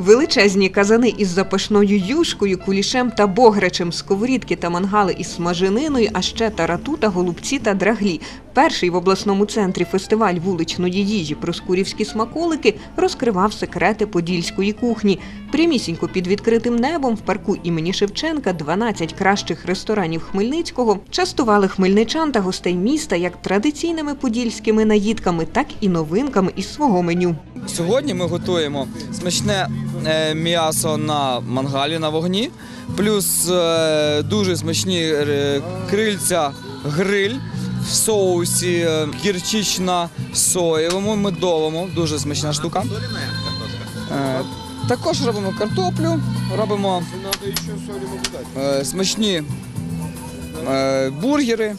Величезні казани із запашною юшкою, кулішем та бограчем, сковорідки та мангали із смажениною, а ще тарату та голубці та драглі. Перший в обласному центрі фестиваль вуличної їжі «Проскурівські смаколики» розкривав секрети подільської кухні. Прямісінько під відкритим небом в парку імені Шевченка 12 кращих ресторанів Хмельницького частували хмельничан та гостей міста як традиційними подільськими наїдками, так і новинками із свого меню. Сьогодні ми готуємо смачне м'ясо на мангалі, на вогні, плюс дуже смачні крильця гриль в соусі гірчично-соєвому, медовому, дуже смачна штука. Також робимо картоплю, робимо смачні бургери.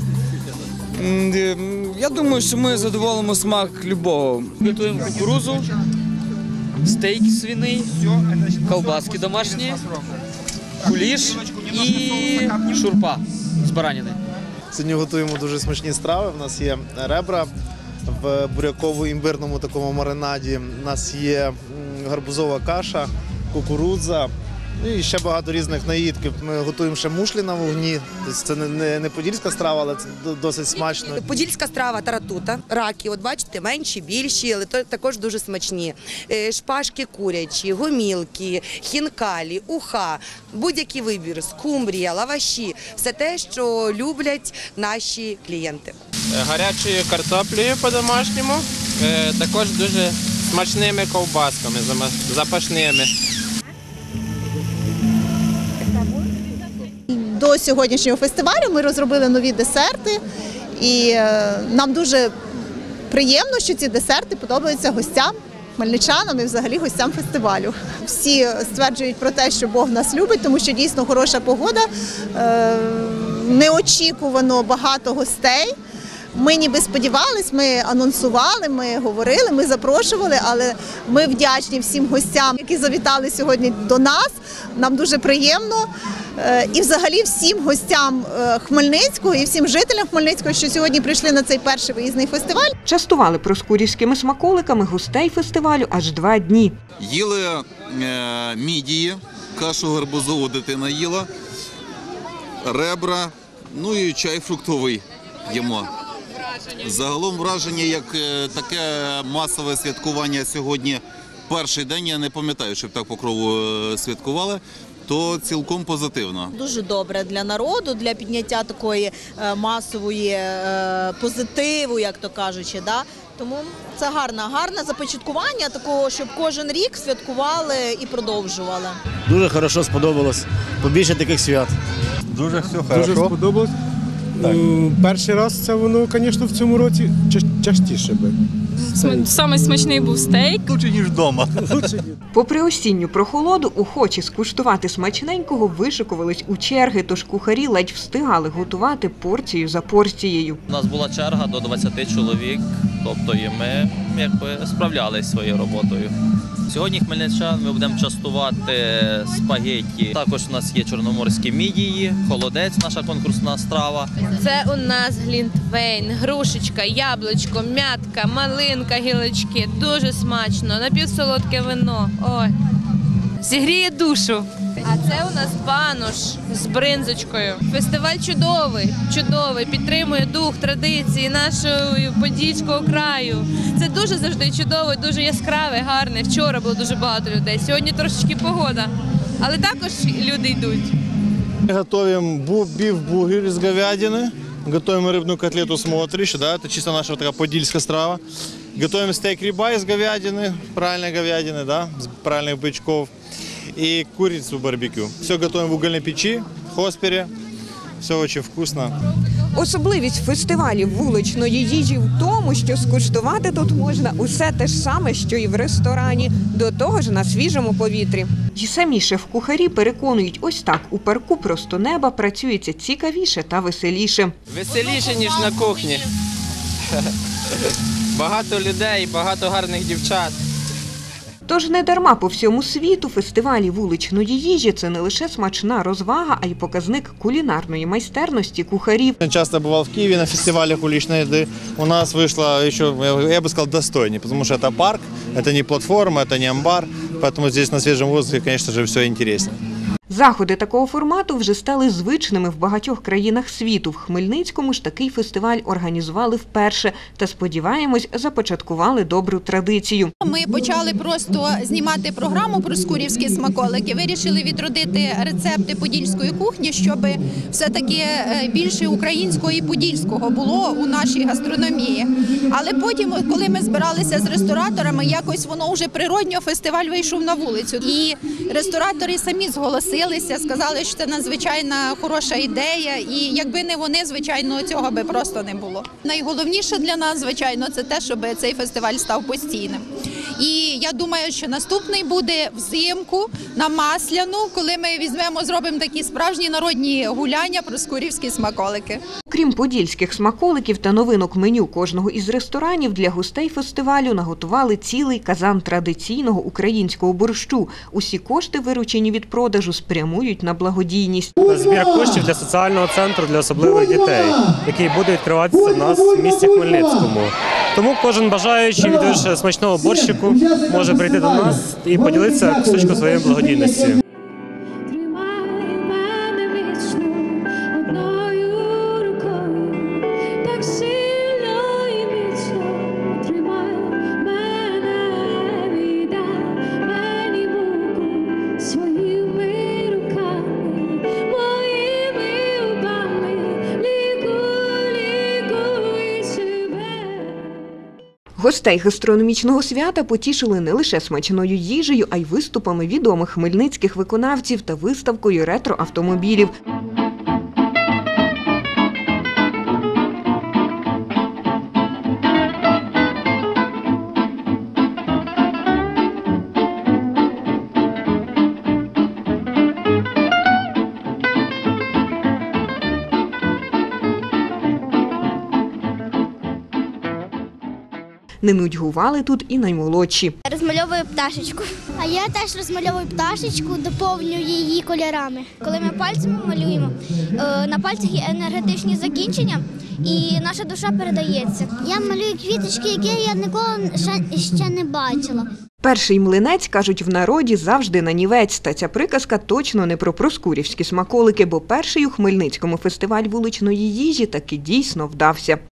Я думаю, що ми задоволимо смак любого. Готуємо кукурузу, стейк свиний, колбаски домашні, куліш і шурпа з баранини. Сьогодні готуємо дуже смачні страви. У нас є ребра в буряково-імбирному такому маринаді. У нас є гарбузова каша, кукурудза. І ще багато різних наїдків. Ми готуємо ще мушлі на вогні. Це не подільська страва, але це досить смачно. Подільська страва таратута, раки, от бачите, менші, більші, але також дуже смачні. Шпажки курячі, гомілки, хінкалі, уха, будь-який вибір, скумбрія, лаваші. Все те, що люблять наші клієнти. Гарячою картоплею по-домашньому, також дуже смачними ковбасками, запашними. До сьогоднішнього фестивалю ми розробили нові десерти, і нам дуже приємно, що ці десерти подобаються гостям, хмельничанам і взагалі гостям фестивалю. Всі стверджують про те, що Бог нас любить, тому що дійсно хороша погода, неочікувано багато гостей. Ми ніби сподівались, ми анонсували, ми говорили, ми запрошували, але ми вдячні всім гостям, які завітали сьогодні до нас. Нам дуже приємно. І взагалі всім гостям Хмельницького і всім жителям Хмельницького, що сьогодні прийшли на цей перший виїзний фестиваль. Частували проскурівськими смаколиками гостей фестивалю аж 2 дні. Їли мідії, кашу гарбузову дитина їла, ребра, ну і чай фруктовий їмо. Загалом враження, як таке масове святкування сьогодні, перший день, я не пам'ятаю, щоб так Покрову святкували, то цілком позитивно. Дуже добре для народу, для підняття такої масової позитиву, як то кажучи. Да? Тому це гарне започаткування такого, щоб кожен рік святкували і продовжували. Дуже хорошо сподобалось, побільше таких свят. Дуже все хорошо. Дуже сподобалось. Перший раз це воно, звісно, в цьому році частіше би. Саме смачний був стейк. Лучше, ніж вдома. Попри осінню прохолоду, охочі скуштувати смачненького вишикувались у черги, тож кухарі ледь встигали готувати порцію за порцією. У нас була черга до 20 чоловік, тобто і ми справлялися своєю роботою. Сьогодні хмельничан ми будемо частувати спагетті. Також у нас є чорноморські мідії, холодець, наша конкурсна страва. Це у нас глінтвейн, грушечка, яблучко, м'ятка, малинка, гілочки. Дуже смачно, напівсолодке вино. Ой, зігріє душу. А це у нас банош з бринзочкою. Фестиваль чудовий, підтримує дух, традиції нашого подільського краю. Це дуже завжди чудово, дуже яскраве, гарне. Вчора було дуже багато людей, сьогодні трошечки погода, але також люди йдуть. Готовим биф-бургер из говядины, готовим рыбную котлету смотришь, да, это чисто наша такая подильская страва. Готовим стейк риба из говядины, правильной говядины, да, с правильных бычков. И курицу барбекю. Все готовим в угольной печи, в хоспере. Все очень вкусно. Особливість фестивалів вуличної їжі в тому, що скуштувати тут можна усе те ж саме, що і в ресторані, до того ж на свіжому повітрі. І самі шеф-кухарі переконують, ось так у парку просто неба працюється цікавіше та веселіше. Веселіше, ніж на кухні. Багато людей, багато гарних дівчат. Тож не дарма по всьому світу фестивалі вуличної їжі – це не лише смачна розвага, а й показник кулінарної майстерності кухарів. Я часто бывал в Киеве на фестивалях уличной еды. У нас вышло еще, я бы сказал, достойнее, потому что это парк, это не платформа, это не амбар. Поэтому здесь на свежем воздухе, конечно же, все интереснее. Заходи такого формату вже стали звичними в багатьох країнах світу. В Хмельницькому ж такий фестиваль організували вперше та, сподіваємось, започаткували добру традицію. Ми почали просто знімати програму про скурівські смаколики, вирішили відродити рецепти подільської кухні, щоб все-таки більше українського і подільського було у нашій гастрономії. Але потім, коли ми збиралися з рестораторами, якось воно вже природньо, фестиваль вийшов на вулицю. І ресторатори самі зголосилися, сказали, що це надзвичайно хороша ідея, і якби не вони, звичайно, цього би просто не було. Найголовніше для нас, звичайно, це те, щоб цей фестиваль став постійним. І я думаю, що наступний буде взимку на Масляну, коли ми візьмемо, зробимо такі справжні народні гуляння про скурівські смаколики. Крім подільських смаколиків та новинок меню кожного із ресторанів, для гостей фестивалю наготували цілий казан традиційного українського борщу. Усі кошти, виручені від продажу, спрямують на благодійність. Збір коштів для соціального центру для особливих дітей, який буде відкриватися в нас в місті Хмельницькому. Тому кожен бажаючий від смачного борщику може прийти до нас і поділитися кусочком своєї благодійності. Гостей гастрономічного свята потішили не лише смачною їжею, а й виступами відомих хмельницьких виконавців та виставкою ретро-автомобілів. Не нудьгували тут і наймолодші. Розмальовую пташечку. А я теж розмальовую пташечку, доповнюю її кольорами. Коли ми пальцями малюємо, на пальцях є енергетичні закінчення і наша душа передається. Я малюю квіточки, які я ніколи ще не бачила. Перший млинець, кажуть в народі, завжди нанівець. Та ця приказка точно не про проскурівські смаколики, бо перший у Хмельницькому фестиваль вуличної їжі таки дійсно вдався.